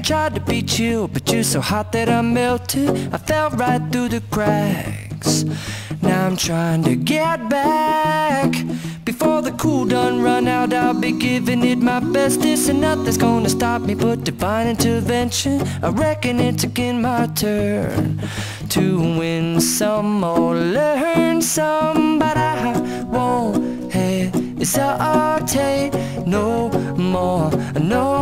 tried to be chill, but you're so hot that I melted. I fell right through the cracks. Now I'm trying to get back. Before the cool done run out, I'll be giving it my bestest, and nothing's gonna stop me but divine intervention. I reckon it's again my turn to win some or learn some, but I won't hesitate no more, no